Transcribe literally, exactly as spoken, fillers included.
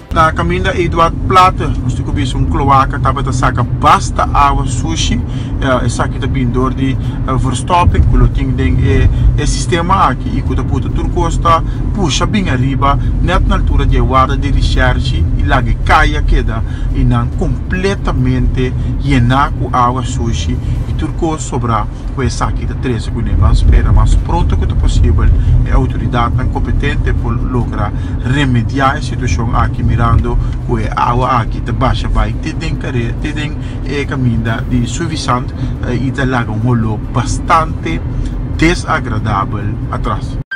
Na caminho da Eduardo Plata, nós temos um cloaca, tava da saca basta água sushi, é essa aqui também dor de Verstappen, que tem é é sistema aqui e que tá puta turcosta puxa bem arriba, net na altura de guarda de recherche e lá que caia queda e não completamente llenar com água sushi e turcoso sobrar com essa aqui da três segundos, mas espera mais pronto que possível, é a autoridade tão competente por lograr remediar a situação aqui mirando com a água aqui de baixa vai ter tem care ter tem é caminho de suficiente e da lago um rolo bastante desagradável atrás.